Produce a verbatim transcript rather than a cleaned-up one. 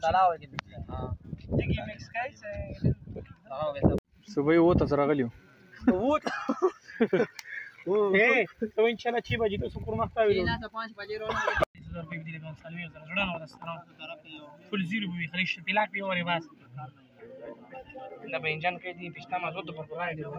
صبح ووتس راغلی ووت اے تو ان شاء الله چې بجې تاسو کور مخ ته ویلو نه ته پنځه بجې روانه زر په دې لګون سالوي زر جوړه نو راستنه فل زیرو به خلیش پلاک به اوري بس دا به انجن کې دي پښتا ما زود پر قران دی